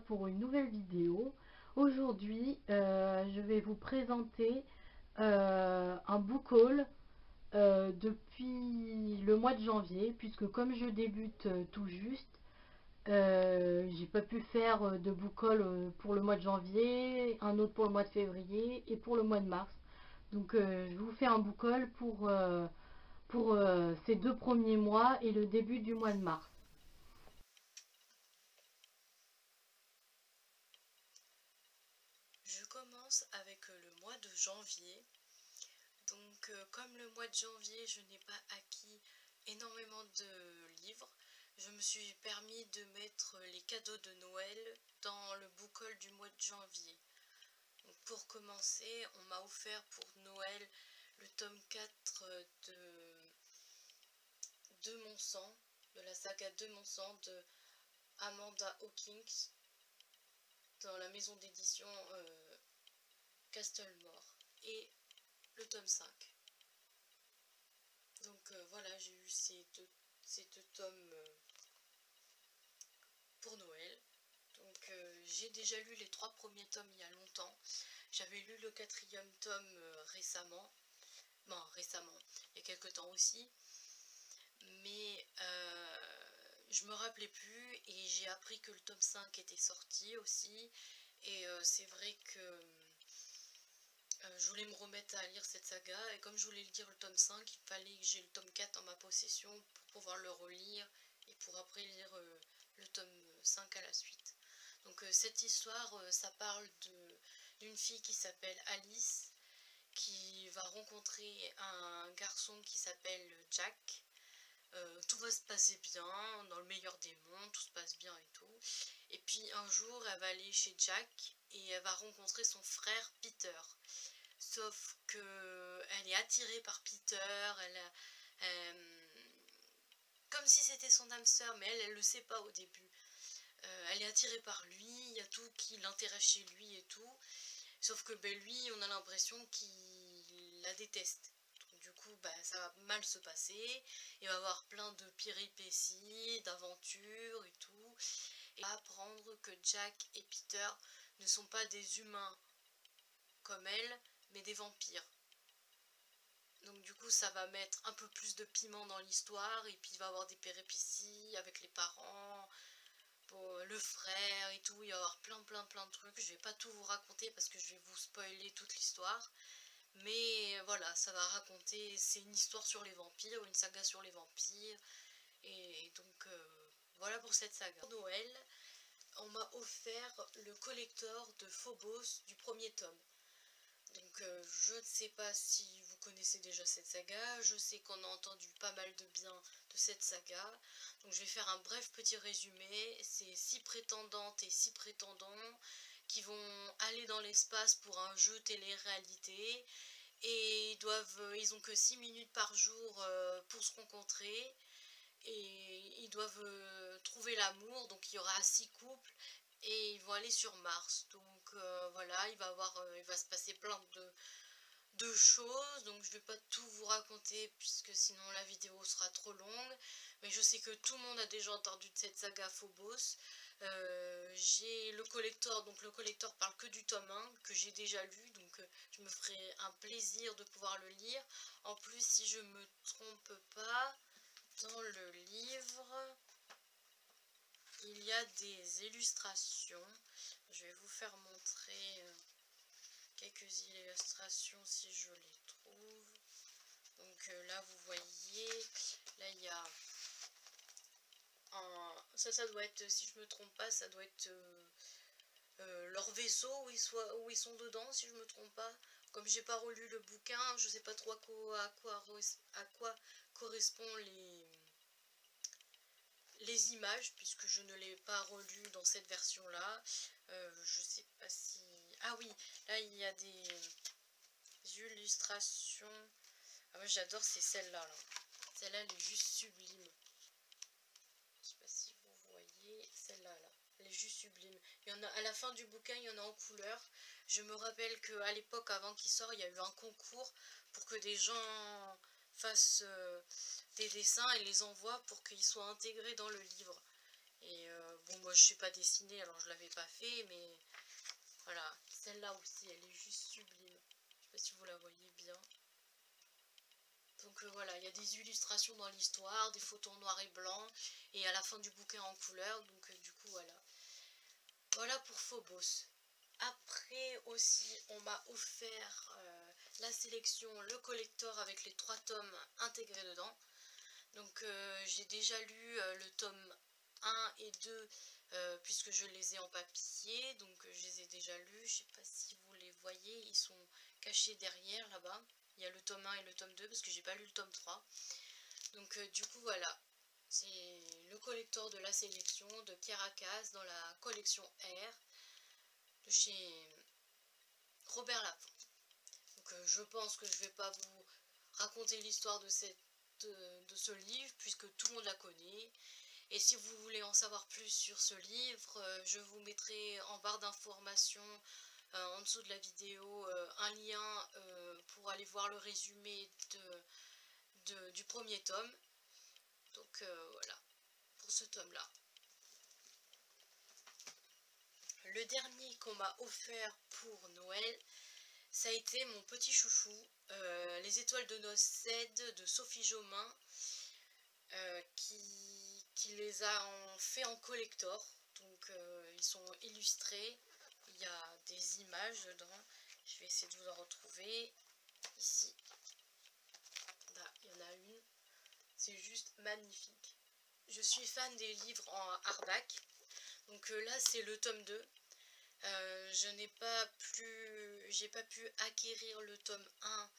pour une nouvelle vidéo. Aujourd'hui, je vais vous présenter un book haul depuis le mois de janvier, puisque comme je débute tout juste, j'ai pas pu faire de book haul pour le mois de janvier, un autre pour le mois de février et pour le mois de mars. Donc je vous fais un book haul pour ces 2 premiers mois et le début du mois de mars. Je commence avec le mois de janvier. Donc comme le mois de janvier, je n'ai pas acquis énormément de livres, je me suis permis de mettre les cadeaux de Noël dans le book haul du mois de janvier. Donc pour commencer, on m'a offert pour Noël le tome 4 de Mon Sang, de la saga de Mon Sang de Amanda Hawkins, dans la maison d'édition Castlemore, et le tome 5. Donc voilà, j'ai eu ces deux tomes pour Noël. Donc j'ai déjà lu les 3 premiers tomes il y a longtemps. J'avais lu le 4e tome récemment. Bon, récemment, il y a quelques temps aussi. Mais je me rappelais plus et j'ai appris que le tome 5 était sorti aussi. Et c'est vrai que je voulais me remettre à lire cette saga, et comme je voulais lire le tome 5, il fallait que j'ai le tome 4 en ma possession pour pouvoir le relire et pour après lire le tome 5 à la suite. Donc cette histoire, ça parle d'une fille qui s'appelle Alice, qui va rencontrer un garçon qui s'appelle Jack. Tout va se passer bien, dans le meilleur des mondes, tout se passe bien et tout. Et puis un jour, elle va aller chez Jack et elle va rencontrer son frère Peter. Sauf que elle est attirée par Peter, comme si c'était son âme sœur, mais elle le sait pas au début. Elle est attirée par lui, il y a tout qui l'intéresse chez lui et tout. Sauf que lui, on a l'impression qu'il la déteste. Donc, du coup, ça va mal se passer. Il va y avoir plein de péripéties, d'aventures et tout. Et apprendre que Jack et Peter ne sont pas des humains comme elle, mais des vampires. Donc du coup ça va mettre un peu plus de piment dans l'histoire, et puis il va y avoir des péripéties avec les parents, bon, le frère et tout, il va y avoir plein de trucs. Je vais pas tout vous raconter parce que je vais vous spoiler toute l'histoire. Mais voilà, ça va raconter, c'est une histoire sur les vampires, une saga sur les vampires. Et donc voilà pour cette saga. Pour Noël, on m'a offert le collector de Phobos du premier tome. Donc je ne sais pas si vous connaissez déjà cette saga, je sais qu'on a entendu pas mal de bien de cette saga. Donc je vais faire un bref petit résumé. C'est 6 prétendantes et 6 prétendants qui vont aller dans l'espace pour un jeu télé-réalité. Et ils ont que 6 minutes par jour pour se rencontrer. Et ils doivent trouver l'amour, donc il y aura 6 couples et ils vont aller sur Mars. Donc voilà, il va se passer plein de choses, donc je vais pas tout vous raconter puisque sinon la vidéo sera trop longue. Mais je sais que tout le monde a déjà entendu de cette saga Phobos. J'ai le collector, donc le collector parle que du tome 1 que j'ai déjà lu, donc je me ferai un plaisir de pouvoir le lire. En plus, si je me trompe pas, dans le livre, il y a des illustrations. Je vais vous faire montrer quelques illustrations si je les trouve. Donc là, vous voyez, là il y a ça doit être, si je me trompe pas, ça doit être leur vaisseau où ils sont dedans, si je me trompe pas. Comme j'ai pas relu le bouquin, je sais pas trop à quoi correspond les images, puisque je ne l'ai pas relu dans cette version là. Je sais pas si... Ah oui, là il y a des illustrations. Ah, moi j'adore, c'est celle-là là. Celle-là elle est juste sublime. Je sais pas si vous voyez celle-là là. Elle est juste sublime. Il y en a à la fin du bouquin, il y en a en couleur. Je me rappelle qu'à l'époque, avant qu'il sorte, il y a eu un concours pour que des gens fassent des dessins et les envoient pour qu'ils soient intégrés dans le livre. Et bon, moi je sais pas dessiner, alors je l'avais pas fait, mais voilà. Celle-là aussi, elle est juste sublime. Je sais pas si vous la voyez bien. Donc voilà, il y a des illustrations dans l'histoire, des photos en noir et blanc, et à la fin du bouquin en couleur, donc du coup voilà. Voilà pour Phobos. Après aussi, on m'a offert la sélection, le collector avec les 3 tomes intégrés dedans. Donc j'ai déjà lu le tome 1 et 2 puisque je les ai en papier, donc je les ai déjà lus. Je sais pas si vous les voyez, ils sont cachés derrière là-bas. Il y a le tome 1 et le tome 2 parce que j'ai pas lu le tome 3. Donc du coup voilà, c'est le collector de la sélection de Caracas dans la collection R de chez Robert Laffont. Donc je pense que je vais pas vous raconter l'histoire de ce livre puisque tout le monde la connaît. Et si vous voulez en savoir plus sur ce livre, je vous mettrai en barre d'informations en dessous de la vidéo un lien pour aller voir le résumé du premier tome. Donc voilà, pour ce tome-là. Le dernier qu'on m'a offert pour Noël, ça a été mon petit chouchou, Les Étoiles de Nocède de Sophie Jomain, qui les a fait en collector. Donc ils sont illustrés, il y a des images dedans. Je vais essayer de vous en retrouver ici. Là, il y en a une, c'est juste magnifique. Je suis fan des livres en hardback. Donc là c'est le tome 2. J'ai pas pu acquérir le tome 1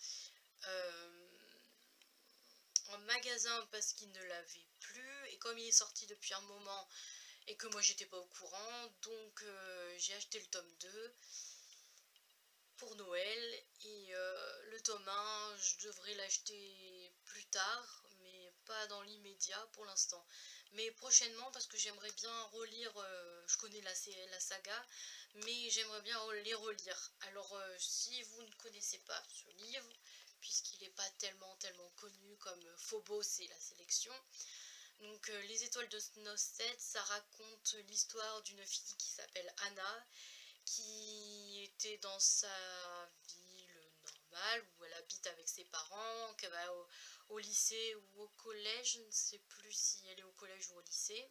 en magasin parce qu'il ne l'avait plus, et comme il est sorti depuis un moment et que moi j'étais pas au courant, donc j'ai acheté le tome 2 pour Noël, et le tome 1 je devrais l'acheter plus tard, mais pas dans l'immédiat pour l'instant, mais prochainement parce que j'aimerais bien relire, je connais la saga, mais j'aimerais bien les relire. Alors si vous ne connaissez pas ce livre, puisqu'il n'est pas tellement connu comme Phobos et la sélection, donc Les Étoiles de Nocède, ça raconte l'histoire d'une fille qui s'appelle Anna, qui était dans sa ville normale, où elle habite avec ses parents, qu'elle va au lycée ou au collège, je ne sais plus si elle est au collège ou au lycée.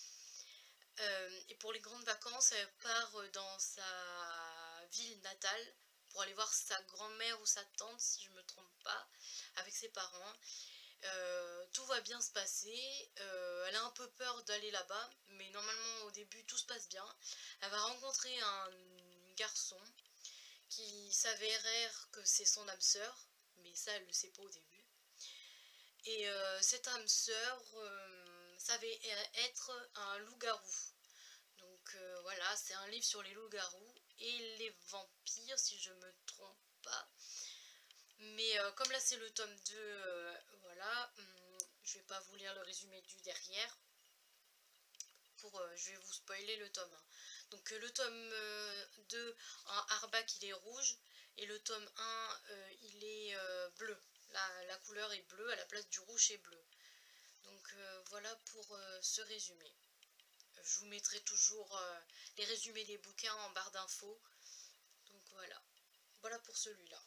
Et pour les grandes vacances, elle part dans sa ville natale pour aller voir sa grand-mère ou sa tante, si je ne me trompe pas, avec ses parents. Tout va bien se passer, elle a un peu peur d'aller là-bas, mais normalement au début tout se passe bien. Elle va rencontrer un garçon qui s'avérait que c'est son âme sœur, mais ça elle ne le sait pas au début. Et cette âme sœur s'avère être un loup-garou. Donc voilà, c'est un livre sur les loups-garous et les vampires, si je me trompe pas. Mais comme là c'est le tome 2, voilà, je vais pas vous lire le résumé du derrière, je vais vous spoiler le tome 1. Donc le tome 2 en hardback il est rouge, et le tome 1 il est bleu. La couleur est bleue, à la place du rouge et bleu. Donc voilà pour ce résumé. Je vous mettrai toujours les résumés des bouquins en barre d'infos. Donc voilà. Voilà pour celui-là.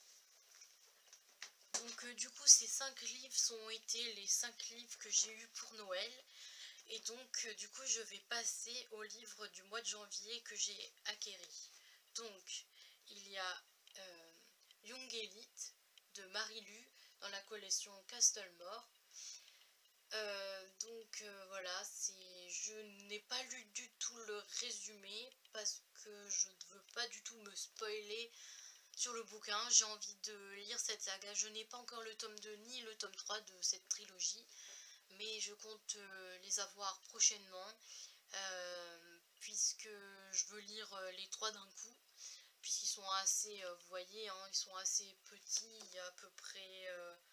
Donc du coup ces 5 livres ont été les 5 livres que j'ai eu pour Noël. Et donc du coup je vais passer au livre du mois de janvier que j'ai acquéri. Donc il y a Young Elite de Marie-Lu dans la collection Castlemore. Donc voilà, je n'ai pas lu du tout le résumé parce que je ne veux pas du tout me spoiler sur le bouquin. J'ai envie de lire cette saga. Je n'ai pas encore le tome 2 ni le tome 3 de cette trilogie, mais je compte les avoir prochainement puisque je veux lire les 3 d'un coup, puisqu'ils sont assez, vous voyez, hein, ils sont assez petits. Il y a à peu près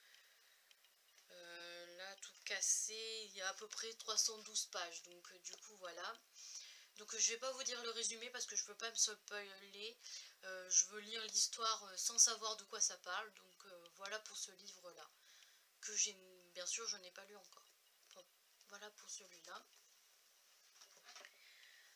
là tout cassé, il y a à peu près 312 pages, donc du coup voilà. Donc je vais pas vous dire le résumé parce que je veux pas me spoiler, je veux lire l'histoire sans savoir de quoi ça parle, donc voilà pour ce livre là, que bien sûr je n'ai pas lu encore. Bon, voilà pour celui-là.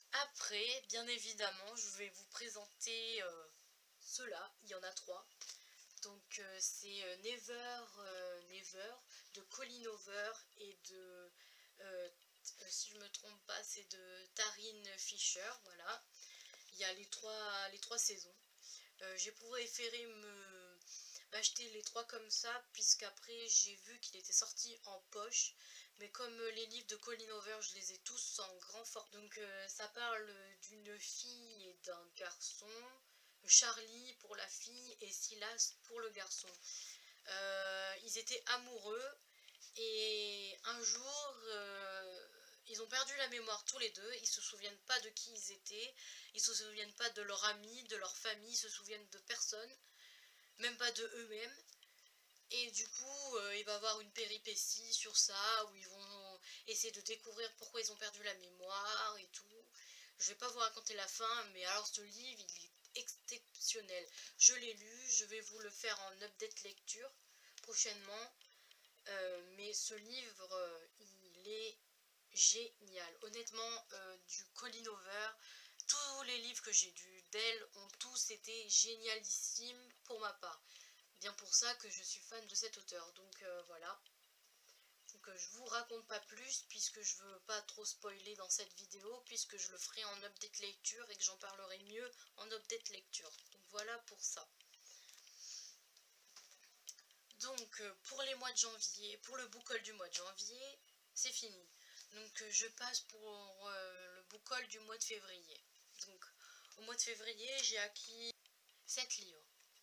Après, bien évidemment, je vais vous présenter ceux-là, il y en a 3. Donc c'est Never de Colin Over et de, si je me trompe pas, c'est de Taryn Fisher, voilà. Il y a les trois saisons. J'ai préféré m'acheter les 3 comme ça, puisqu'après j'ai vu qu'il était sorti en poche. Mais comme les livres de Colin Over, je les ai tous en grand format. Donc ça parle d'une fille et d'un garçon. Charlie pour la fille et Silas pour le garçon. Ils étaient amoureux et un jour, ils ont perdu la mémoire tous les deux. Ils se souviennent pas de qui ils étaient, ils se souviennent pas de leurs amis, de leur famille, ils se souviennent de personne, même pas de eux-mêmes. Et du coup, il va y avoir une péripétie sur ça, où ils vont essayer de découvrir pourquoi ils ont perdu la mémoire et tout. Je vais pas vous raconter la fin, mais alors ce livre, il est exceptionnel. Je l'ai lu, je vais vous le faire en update lecture prochainement. Mais ce livre, il est génial. Honnêtement, du Colin Over, tous les livres que j'ai lus d'elle ont tous été génialissimes pour ma part. Bien pour ça que je suis fan de cet auteur. Donc voilà. Donc je vous raconte pas plus puisque je veux pas trop spoiler dans cette vidéo, puisque je le ferai en update lecture et que j'en parlerai mieux en update lecture. Donc voilà pour ça. Donc pour les mois de janvier, pour le book haul du mois de janvier, c'est fini. Donc je passe pour le book haul du mois de février. Donc au mois de février, j'ai acquis 7 livres.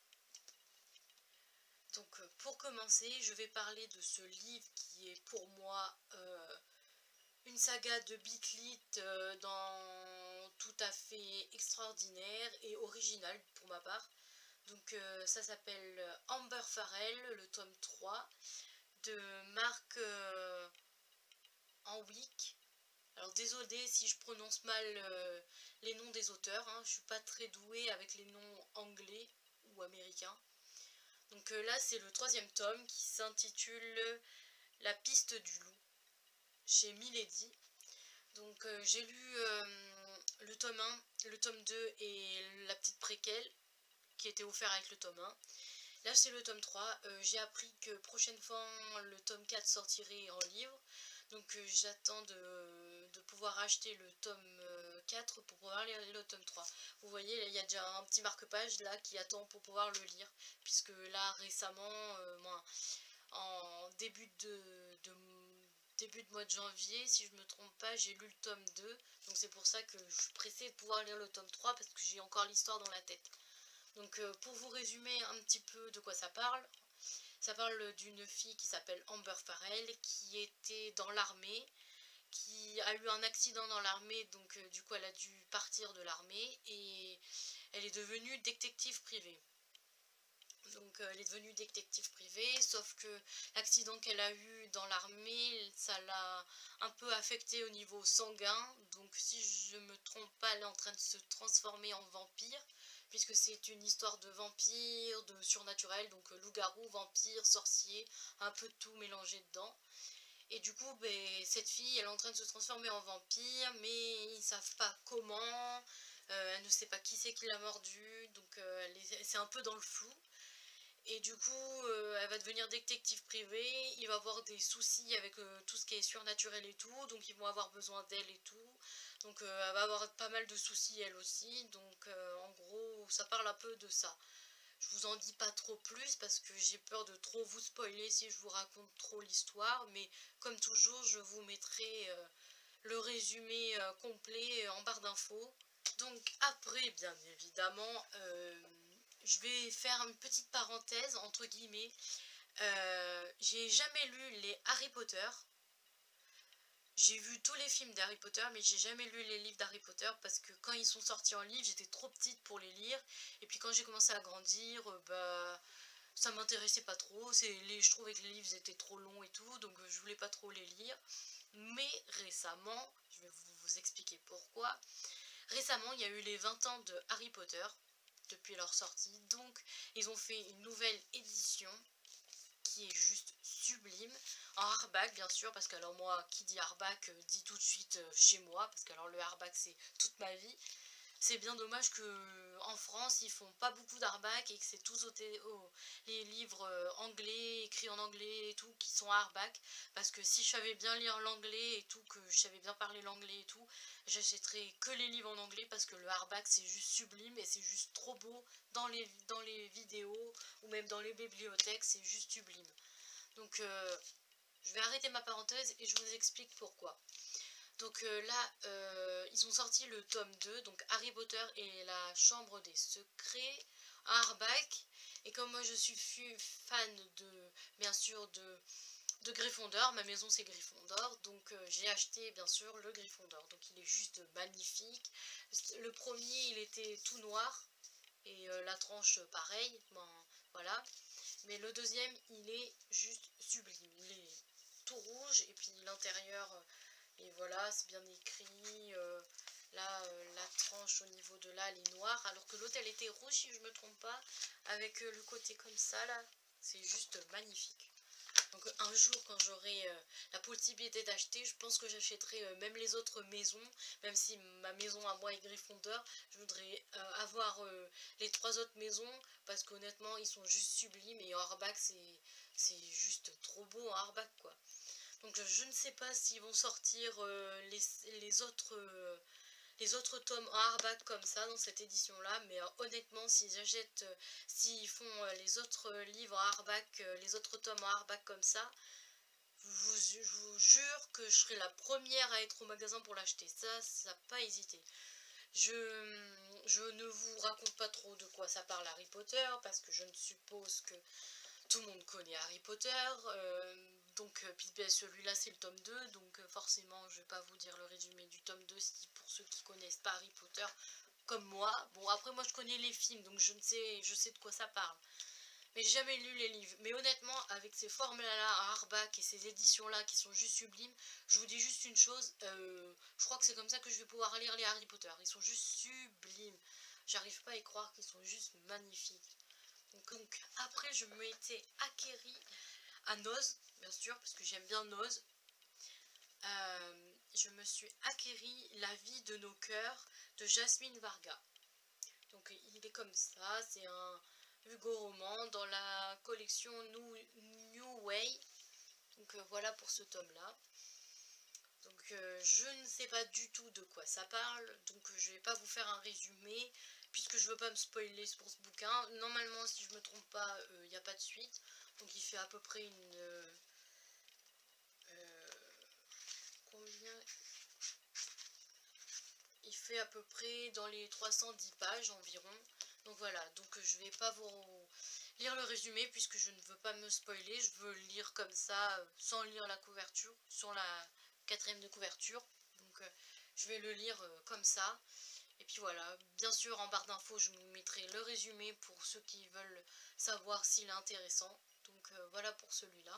Donc pour commencer, je vais parler de ce livre qui est pour moi une saga de beat lit dans tout à fait extraordinaire et original pour ma part. Donc ça s'appelle Amber Farrell, le tome 3 de Mark Henwick. Alors désolé si je prononce mal les noms des auteurs, hein, je suis pas très douée avec les noms anglais ou américains. Donc là c'est le 3e tome qui s'intitule La piste du loup chez Milady. Donc j'ai lu le tome 1, le tome 2 et la petite préquelle qui était offert avec le tome 1. Là c'est le tome 3, j'ai appris que prochainement le tome 4 sortirait en livre. Donc j'attends de pouvoir acheter le tome 4 pour pouvoir lire le tome 3. Vous voyez, il y a déjà un petit marque-page là qui attend pour pouvoir le lire. Puisque là récemment, en début de mois de janvier, si je ne me trompe pas, j'ai lu le tome 2. Donc c'est pour ça que je suis pressée de pouvoir lire le tome 3 parce que j'ai encore l'histoire dans la tête. Donc pour vous résumer un petit peu de quoi ça parle d'une fille qui s'appelle Amber Farrell qui était dans l'armée, qui a eu un accident dans l'armée, donc du coup elle a dû partir de l'armée et elle est devenue détective privée. Donc elle est devenue détective privée, sauf que l'accident qu'elle a eu dans l'armée, ça l'a un peu affectée au niveau sanguin. Donc si je me trompe pas, elle est en train de se transformer en vampire, puisque c'est une histoire de vampire, de surnaturel, donc loup-garou, vampire, sorcier, un peu tout mélangé dedans. Et du coup, cette fille, elle est en train de se transformer en vampire, mais ils ne savent pas comment, elle ne sait pas qui c'est qui l'a mordu, donc c'est un peu dans le flou. Et du coup, elle va devenir détective privée, il va avoir des soucis avec tout ce qui est surnaturel et tout, donc ils vont avoir besoin d'elle et tout. Donc elle va avoir pas mal de soucis elle aussi, donc en gros, ça parle un peu de ça. Je vous en dis pas trop plus parce que j'ai peur de trop vous spoiler si je vous raconte trop l'histoire, mais comme toujours, je vous mettrai le résumé complet en barre d'infos. Donc après, bien évidemment, je vais faire une petite parenthèse entre guillemets. J'ai jamais lu les Harry Potter. J'ai vu tous les films d'Harry Potter, mais j'ai jamais lu les livres d'Harry Potter parce que quand ils sont sortis en livre, j'étais trop petite pour les lire. Et puis quand j'ai commencé à grandir, ça m'intéressait pas trop. Je trouvais que les livres étaient trop longs et tout, donc je voulais pas trop les lire. Mais récemment, je vais vous expliquer pourquoi. Récemment, il y a eu les 20 ans de Harry Potter depuis leur sortie, donc ils ont fait une nouvelle édition qui est juste sublime, en hardback bien sûr, parce que alors moi, qui dit hardback dit tout de suite chez moi, parce que alors le hardback c'est toute ma vie. C'est bien dommage que en France ils font pas beaucoup d'hardback et que c'est tous les livres anglais, écrits en anglais et tout, qui sont hardback. Parce que si je savais bien lire l'anglais et tout, que je savais bien parler l'anglais et tout, j'achèterais que les livres en anglais parce que le hardback c'est juste sublime et c'est juste trop beau dans les vidéos ou même dans les bibliothèques, c'est juste sublime. Donc je vais arrêter ma parenthèse et je vous explique pourquoi. Donc là, ils ont sorti le tome 2, donc Harry Potter et la Chambre des Secrets, hardback. Et comme moi je suis fan de, bien sûr, de Gryffondor, ma maison c'est Gryffondor, donc j'ai acheté bien sûr le Gryffondor. Donc il est juste magnifique. Le premier il était tout noir, et la tranche pareil, ben voilà. Mais le deuxième il est juste sublime, il est tout rouge, et puis l'intérieur... et voilà, c'est bien écrit. Là, la tranche au niveau de là, elle est noire. Alors que l'autre, elle était rouge, si je ne me trompe pas. Avec le côté comme ça, là. C'est juste magnifique. Donc un jour, quand j'aurai la possibilité d'acheter, je pense que j'achèterai même les autres maisons. Même si ma maison à moi est Gryffondor, je voudrais avoir les 3 autres maisons. Parce qu'honnêtement, ils sont juste sublimes. Et en hardback, c'est juste trop beau en hardback, quoi. Donc je ne sais pas s'ils vont sortir les autres tomes en hardback comme ça dans cette édition là, mais honnêtement s'ils font les autres livres en hardback, les autres tomes en hardback comme ça, je vous jure que je serai la première à être au magasin pour l'acheter. Ça n'a pas hésité. Je ne vous raconte pas trop de quoi ça parle Harry Potter, parce que je ne suppose que tout le monde connaît Harry Potter, donc puis celui-là c'est le tome 2, donc forcément je vais pas vous dire le résumé du tome 2 si pour ceux qui connaissent pas Harry Potter comme moi. Bon, après moi je connais les films, donc je sais de quoi ça parle, mais j'ai jamais lu les livres. Mais honnêtement, avec ces formes-là à hardback et ces éditions-là qui sont juste sublimes, je vous dis juste une chose, je crois que c'est comme ça que je vais pouvoir lire les Harry Potter. Ils sont juste sublimes, j'arrive pas à y croire qu'ils sont juste magnifiques. Donc après je m'étais acquérie à Noz, bien sûr, parce que j'aime bien Noz. Je me suis acquérie La vie de nos cœurs de Jasmine Varga. Donc il est comme ça, c'est un Hugo roman dans la collection New Way. Donc voilà pour ce tome là. Donc je ne sais pas du tout de quoi ça parle, donc je vais pas vous faire un résumé puisque je veux pas me spoiler pour ce bouquin. Normalement, si je me trompe pas, il n'y a pas de suite. Donc il fait à peu près combien? Il fait à peu près dans les 310 pages environ. Donc voilà, donc je vais pas vous lire le résumé puisque je ne veux pas me spoiler. Je veux le lire comme ça, sans lire la couverture, sur la 4e de couverture. Donc je vais le lire comme ça. Et puis voilà, bien sûr en barre d'infos je vous mettrai le résumé pour ceux qui veulent savoir s'il est intéressant. Donc voilà pour celui-là.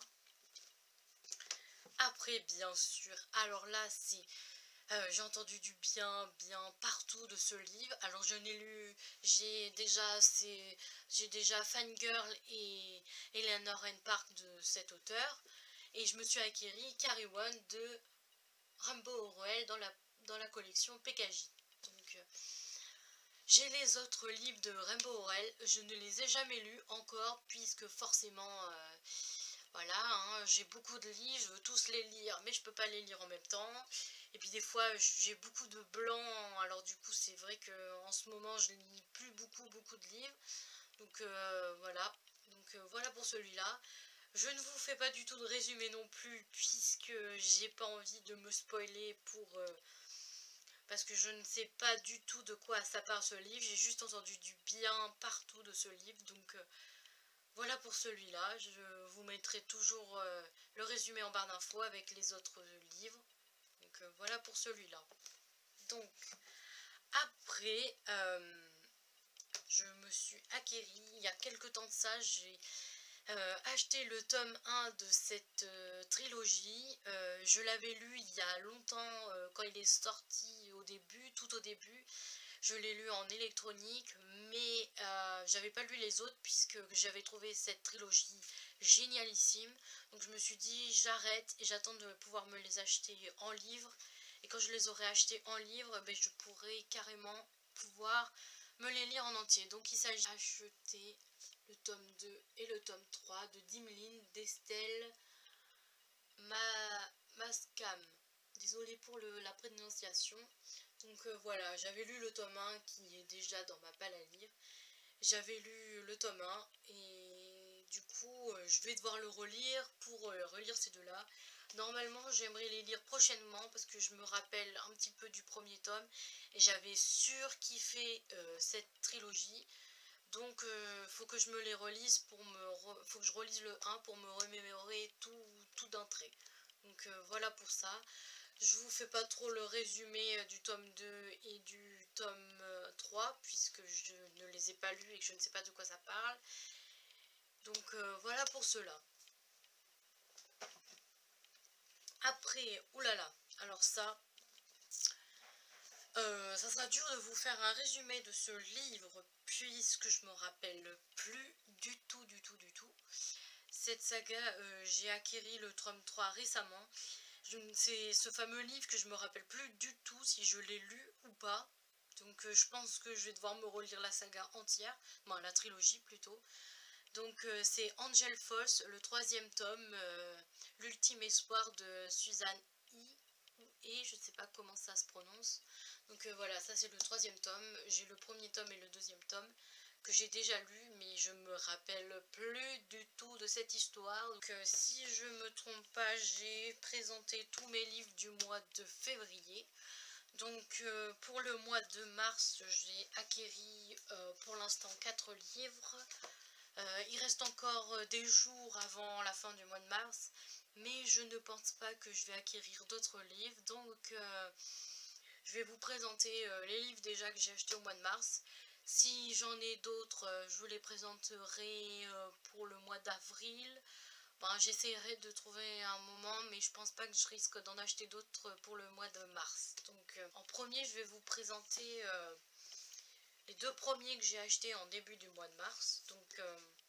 Après bien sûr, alors là c'est... j'ai entendu du bien partout de ce livre. Alors je n'ai lu, j'ai déjà Fangirl et Eleanor and Park de cet auteur. Et je me suis acquérie Carry One de Rainbow Rowell dans la collection PKJ. Donc j'ai les autres livres de Rainbow Rowell, je ne les ai jamais lus encore puisque forcément voilà, hein, j'ai beaucoup de livres, je veux tous les lire mais je peux pas les lire en même temps. Et puis des fois j'ai beaucoup de blanc, alors du coup c'est vrai que en ce moment je lis plus beaucoup de livres. Donc voilà, donc voilà pour celui-là. Je ne vous fais pas du tout de résumé non plus puisque j'ai pas envie de me spoiler parce que je ne sais pas du tout de quoi ça parle ce livre. J'ai juste entendu du bien partout de ce livre, donc voilà pour celui-là. Je vous mettrai toujours le résumé en barre d'infos avec les autres livres. Donc voilà pour celui-là. Donc après, je me suis acquérie, il y a quelques temps de ça, j'ai acheté le tome 1 de cette trilogie. Je l'avais lu il y a longtemps quand il est sorti au début, tout au début. Je l'ai lu en électronique, mais j'avais pas lu les autres puisque j'avais trouvé cette trilogie génialissime. Donc je me suis dit j'arrête et j'attends de pouvoir me les acheter en livre. Et quand je les aurai achetés en livre, ben, je pourrai carrément pouvoir me les lire en entier. Donc il s'agit d'acheter le tome 2 et le tome 3 de Dimlin d'Estelle Mascam. Désolée pour la prononciation. Donc voilà, j'avais lu le tome 1 qui est déjà dans ma palle à lire. J'avais lu le tome 1 et du coup je vais devoir le relire pour relire ces deux-là. Normalement j'aimerais les lire prochainement parce que je me rappelle un petit peu du premier tome et j'avais surkiffé cette trilogie. Donc faut que je me les relise faut que je relise le 1 pour me remémorer tout d'un trait. Donc voilà pour ça. Je vous fais pas trop le résumé du tome 2 et du tome 3 puisque je ne les ai pas lus et que je ne sais pas de quoi ça parle. Donc voilà pour cela. Après, oulala, alors ça sera dur de vous faire un résumé de ce livre puisque je me rappelle plus du tout. Cette saga, j'ai acquéri le tome 3 récemment. C'est ce fameux livre que je me rappelle plus du tout si je l'ai lu ou pas. Donc je pense que je vais devoir me relire la saga entière, bon, la trilogie plutôt. Donc c'est Angel Falls, le troisième tome, l'ultime espoir de Suzanne et je ne sais pas comment ça se prononce. Donc voilà, ça c'est le troisième tome. J'ai le premier tome et le deuxième tome que j'ai déjà lu, mais je me rappelle plus du tout de cette histoire. Donc si je me trompe pas, j'ai présenté tous mes livres du mois de février. Donc pour le mois de mars, j'ai acquéri pour l'instant 4 livres. Il reste encore des jours avant la fin du mois de mars, mais je ne pense pas que je vais acquérir d'autres livres. Donc je vais vous présenter les livres déjà que j'ai achetés au mois de mars. Si j'en ai d'autres, je vous les présenterai pour le mois d'avril. Ben, j'essaierai de trouver un moment, mais je pense pas que je risque d'en acheter d'autres pour le mois de mars. Donc en premier, je vais vous présenter les deux premiers que j'ai achetés en début du mois de mars. Donc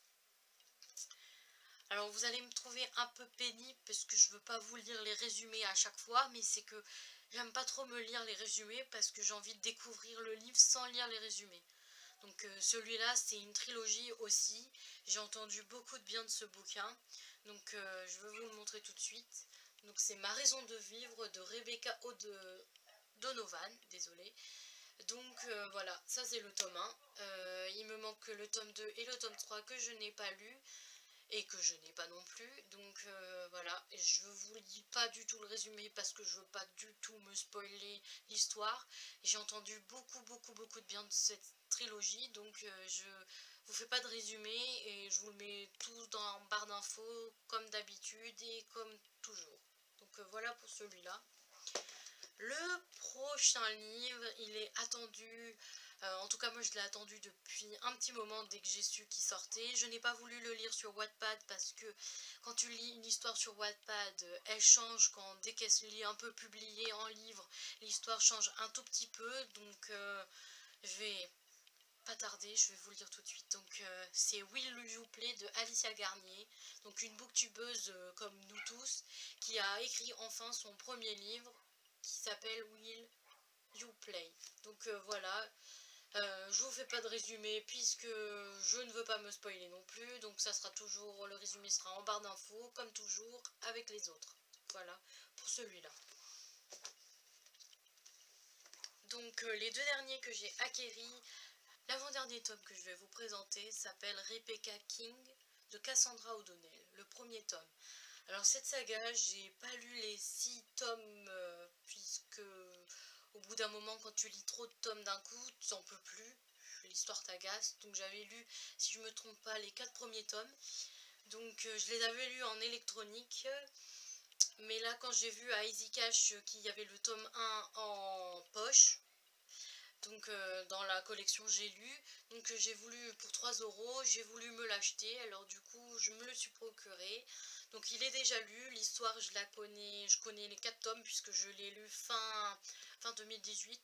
alors vous allez me trouver un peu pénible parce que je veux pas vous lire les résumés à chaque fois, mais c'est que j'aime pas trop me lire les résumés parce que j'ai envie de découvrir le livre sans lire les résumés. Donc celui-là c'est une trilogie aussi, j'ai entendu beaucoup de bien de ce bouquin, donc je vais vous le montrer tout de suite. Donc c'est Ma raison de vivre de Rebecca Donovan, désolée. Donc voilà, ça c'est le tome 1, il me manque le tome 2 et le tome 3 que je n'ai pas lu et que je n'ai pas non plus. Donc voilà, et je vous lis pas du tout le résumé parce que je veux pas du tout me spoiler l'histoire. J'ai entendu beaucoup de bien de cette trilogie, donc je vous fais pas de résumé et je vous le mets tout en barre d'infos comme d'habitude et comme toujours. Donc voilà pour celui-là. Le prochain livre, il est attendu, en tout cas moi je l'ai attendu depuis un petit moment dès que j'ai su qu'il sortait. Je n'ai pas voulu le lire sur Wattpad parce que quand tu lis une histoire sur Wattpad, elle change dès qu'elle se lit un peu publiée en livre, l'histoire change un tout petit peu. Donc je vais pas tarder, je vais vous le dire tout de suite. Donc c'est Will You Play de Alicia Garnier, donc une booktubeuse comme nous tous, qui a écrit enfin son premier livre qui s'appelle Will You Play. Donc voilà, je vous fais pas de résumé puisque je ne veux pas me spoiler non plus, donc ça sera toujours, le résumé sera en barre d'infos comme toujours avec les autres. Voilà pour celui-là. Donc les deux derniers que j'ai acquéris, l'avant-dernier tome que je vais vous présenter s'appelle Rebecca King de Cassandra O'Donnell, le premier tome. Alors cette saga, j'ai pas lu les 6 tomes puisque au bout d'un moment quand tu lis trop de tomes d'un coup, tu n'en peux plus, l'histoire t'agace. Donc j'avais lu, si je me trompe pas, les 4 premiers tomes. Donc je les avais lus en électronique. Mais là quand j'ai vu à Easy Cash qu'il y avait le tome 1 en poche, donc dans la collection j'ai lu, donc j'ai voulu pour 3 €, j'ai voulu me l'acheter, alors du coup je me le suis procuré. Donc il est déjà lu, l'histoire je la connais, je connais les 4 tomes puisque je l'ai lu fin 2018, donc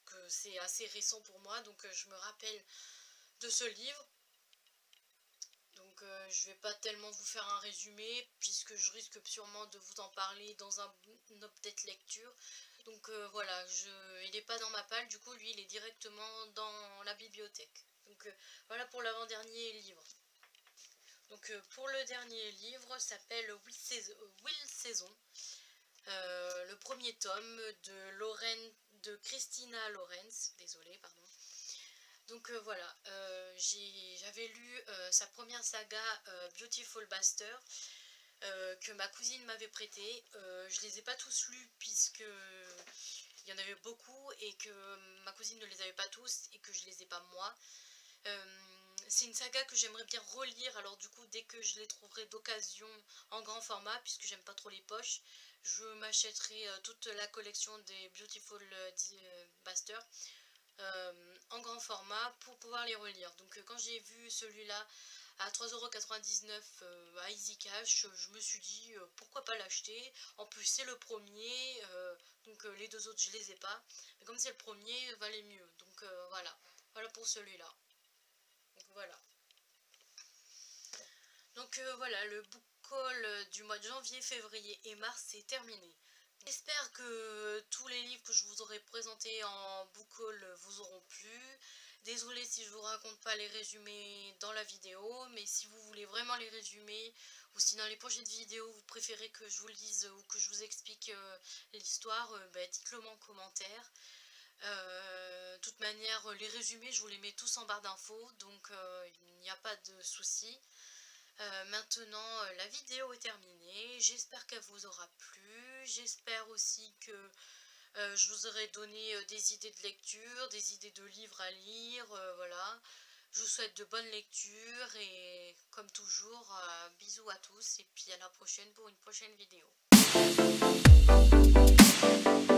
donc c'est assez récent pour moi, donc je me rappelle de ce livre. Donc je vais pas tellement vous faire un résumé puisque je risque sûrement de vous en parler dans une update lecture. Donc voilà, il n'est pas dans ma palle, du coup lui il est directement dans la bibliothèque. Donc voilà pour l'avant-dernier livre. Donc pour le dernier livre s'appelle Will Saison. Le premier tome de Christina Lorenz, désolée, pardon. Donc voilà, j'avais lu sa première saga Beautiful Bastard que ma cousine m'avait prêté. Je les ai pas tous lus puisque il y en avait beaucoup et que ma cousine ne les avait pas tous et que je les ai pas moi. C'est une saga que j'aimerais bien relire, alors du coup dès que je les trouverai d'occasion en grand format, puisque j'aime pas trop les poches, je m'achèterai toute la collection des Beautiful Bastard en grand format pour pouvoir les relire. Donc quand j'ai vu celui-là à 3,99 € à Easy Cash, je me suis dit pourquoi pas l'acheter. En plus c'est le premier, donc les deux autres je les ai pas, mais comme c'est le premier, valait mieux. Donc voilà pour celui-là. Donc voilà. Donc voilà, le book haul du mois de janvier, février et mars est terminé. J'espère que tous les livres que je vous aurai présentés en book haul vous auront plu. Désolée si je vous raconte pas les résumés dans la vidéo, mais si vous voulez vraiment les résumer, ou si dans les prochaines vidéos vous préférez que je vous le dise ou que je vous explique l'histoire, dites-le moi en commentaire. De toute manière, les résumés, je vous les mets tous en barre d'infos, donc il n'y a pas de souci. Maintenant, la vidéo est terminée. J'espère qu'elle vous aura plu. J'espère aussi que je vous aurai donné des idées de lecture, des idées de livres à lire. Voilà. Je vous souhaite de bonnes lectures et comme toujours, bisous à tous et puis à la prochaine pour une prochaine vidéo.